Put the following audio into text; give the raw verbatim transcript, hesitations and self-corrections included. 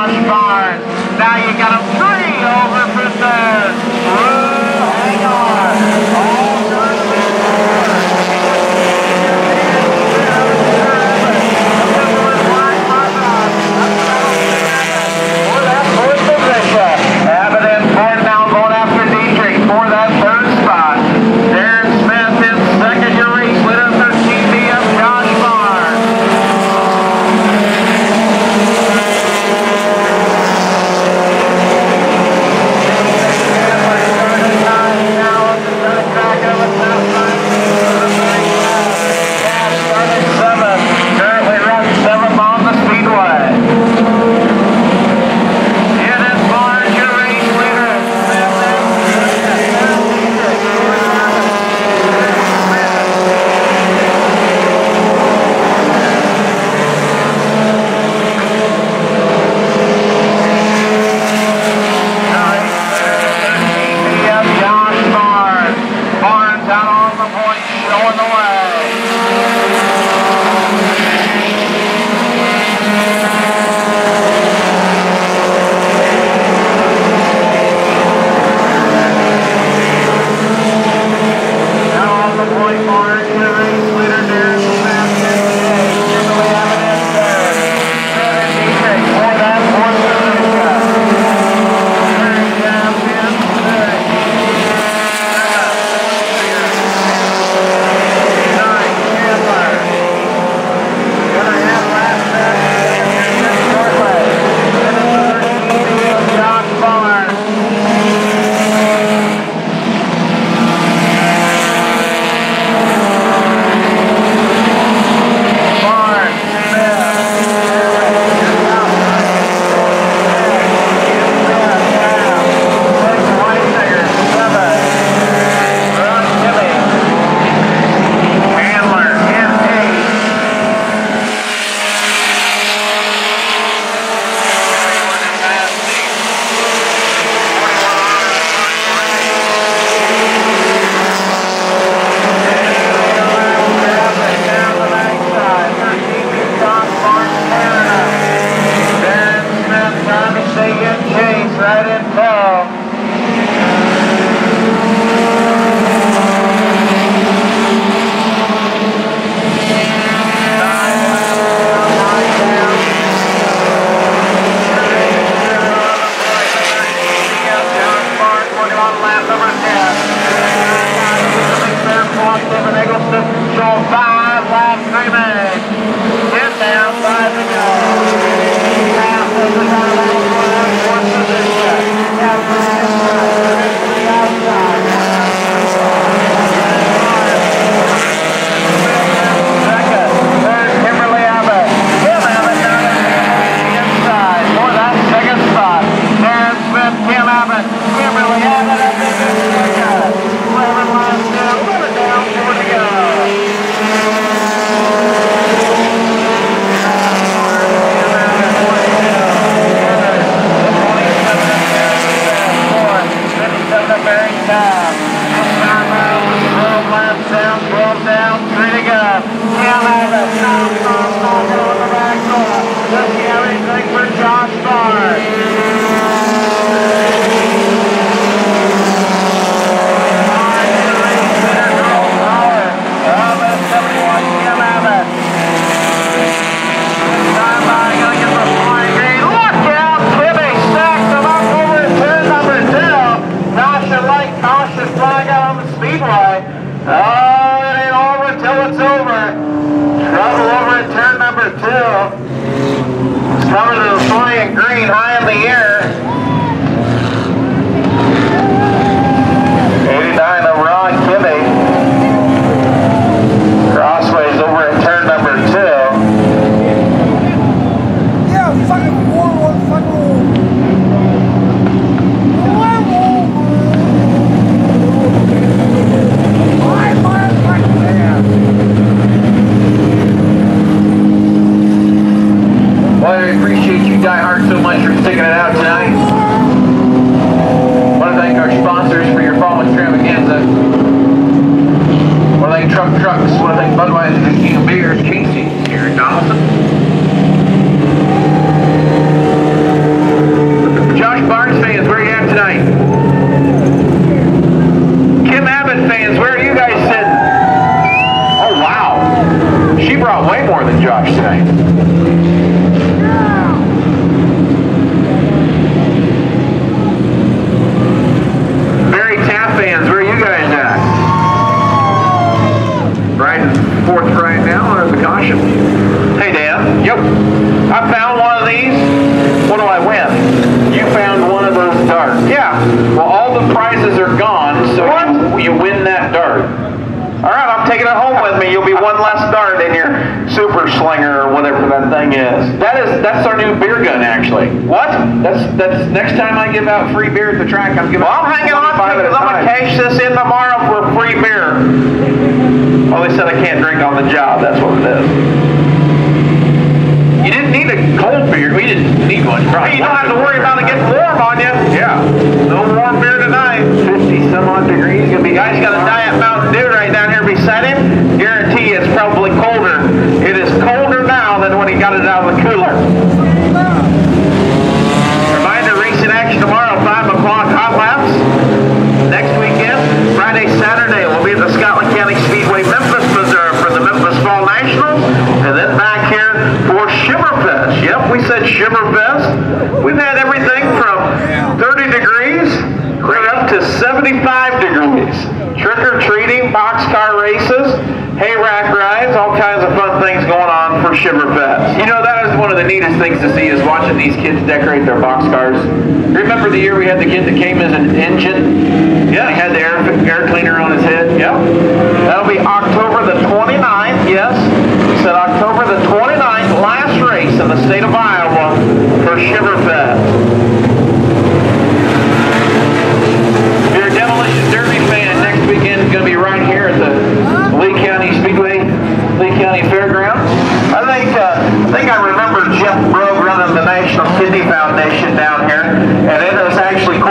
Josh Barnes. Now you got him three over for third. Whoa, hang on. All done for that fourth position. Abbott in fourth now going after Dietrich for that third spot. Darren Smith in second. Your race leader, thirteen B of Josh Barnes. Currently runs seventh on the speedway. It is Barnes, your race leader. Josh Barnes. Barnes out on the point, showing the way. Now on the point, Barnes, your race leader, Darren Smith, fifty-eight. Kimberly Abbott in third. Seven Dietrich for that fourth position. Third down in third. Nine, Chandler. Gonna have last match shortly. This is the thirteen of Josh Barnes. Barnes, right in tow. Working on lap number ten. Show five laps remaining. Ten down, five to go. Half of the fourth position. Second, third, Kimberly Abbott. Kim Abbott down the inside for that second spot. Darren Smith, Kim Abbott, Kimberly Abbott up in the second. eleven laps down, eleven down, four to go. Very time. twelve laps down, twelve down, three to go. Cam Abbott, stop, stop, stop, on the back door. Does he have anything for Josh Barnes? seventy-one, Cam Abbott. Time by, gonna get the flying green. Look out, Timmy stacks him up over at turn number two. Caution light, caution flag out on the speedway. Oh, it ain't over till it's over. Trouble over at turn number two. It's coming to the flying green high in the air. eighty-nine of Ron Kimmy. Crossways over at turn number two. Yeah, fucking war, war, fucking war. Well, I appreciate you diehards so much for sticking it out tonight. I want to thank our sponsors for your fall extravaganza. I want to thank Truck Trucks. I want to thank Budweiser, the King of Beers, Casey, here in Donaldson. Yeah. Well, all the prizes are gone, so you, you win that dart. All right, I'm taking it home with me. You'll be one less dart in your super slinger or whatever that thing is. That is, that's our new beer gun, actually. What? That's that's next time I give out free beer at the track, I'm giving. Well, I'm hanging on to it because I'm gonna cash this in tomorrow for free beer. Well, they said I can't drink on the job. That's what it is. You didn't need a cold beer. We didn't need one. You, hey, you don't have to worry about it getting warm on you. Yeah. No warm beer tonight. fifty some odd degrees. Gonna be. Guy's got a Diet Mountain Dew right down here beside him. Guarantee it's probably colder. It is colder now than when he got it out of the cooler. Reminder, racing action tomorrow, five o'clock hot laps. Next weekend, Friday, Saturday, we'll be at the Scotland County Speedway, Memphis, Missouri for the Memphis Fall Nationals. And then back here for Shimmerfest. Yep, we said Shimmerfest. We've had everything from thirty degrees right up to seventy-five degrees. Trick-or-treating, boxcar races, hay rack rides, all kinds of fun things going on for Shimmerfest. You know, that is one of the neatest things to see is watching these kids decorate their boxcars. Remember the year we had the kid that came as an engine? Yeah. He had the air, air cleaner on his head? Yep. That'll be October the twenty-ninth, yes. We said October the twenty-ninth, last race in the state of Iowa for Shimmerfest. If you're a Demolition Derby fan, next weekend is going to be right here at the Lee County Speedway, Lee County Fairgrounds. I think uh, I think I remember Jeff Brogue running the National Kidney Foundation down here, and it is actually